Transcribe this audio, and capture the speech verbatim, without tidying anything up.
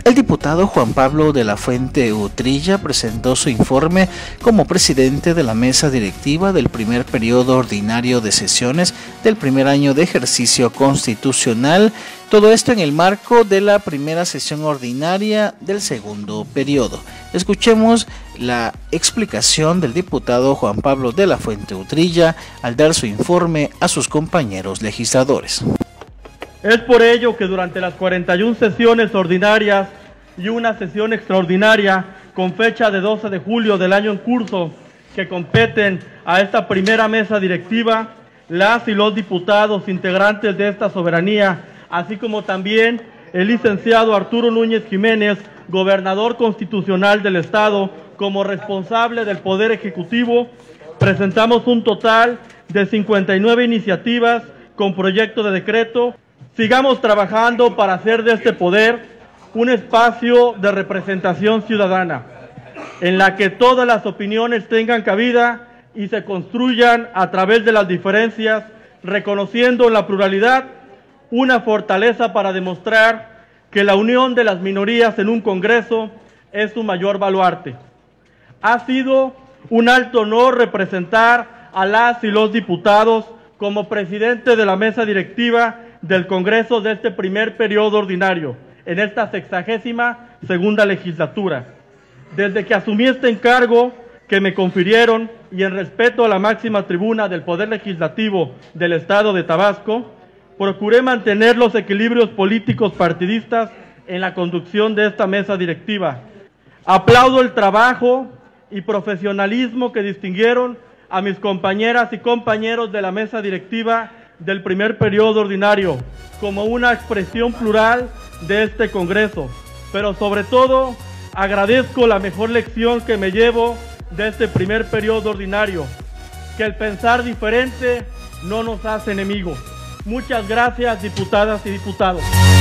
El diputado Juan Pablo de la Fuente Utrilla presentó su informe como presidente de la mesa directiva del primer periodo ordinario de sesiones del primer año de ejercicio constitucional, todo esto en el marco de la primera sesión ordinaria del segundo periodo. Escuchemos la explicación del diputado Juan Pablo de la Fuente Utrilla al dar su informe a sus compañeros legisladores. Es por ello que durante las cuarenta y una sesiones ordinarias y una sesión extraordinaria con fecha de doce de julio del año en curso que competen a esta primera mesa directiva, las y los diputados integrantes de esta soberanía, así como también el licenciado Arturo Núñez Jiménez, gobernador constitucional del Estado, como responsable del Poder Ejecutivo, presentamos un total de cincuenta y nueve iniciativas con proyecto de decreto. Sigamos trabajando para hacer de este poder un espacio de representación ciudadana, en la que todas las opiniones tengan cabida y se construyan a través de las diferencias, reconociendo la pluralidad, una fortaleza para demostrar que la unión de las minorías en un Congreso es su mayor baluarte. Ha sido un alto honor representar a las y los diputados como presidente de la mesa directiva del Congreso de este primer periodo ordinario, en esta sexagésima segunda legislatura. Desde que asumí este encargo que me confirieron y en respeto a la máxima tribuna del Poder Legislativo del Estado de Tabasco, procuré mantener los equilibrios políticos partidistas en la conducción de esta mesa directiva. Aplaudo el trabajo y profesionalismo que distinguieron a mis compañeras y compañeros de la mesa directiva del primer periodo ordinario como una expresión plural de este Congreso, pero sobre todo agradezco la mejor lección que me llevo de este primer periodo ordinario, que el pensar diferente no nos hace enemigos. Muchas gracias, diputadas y diputados.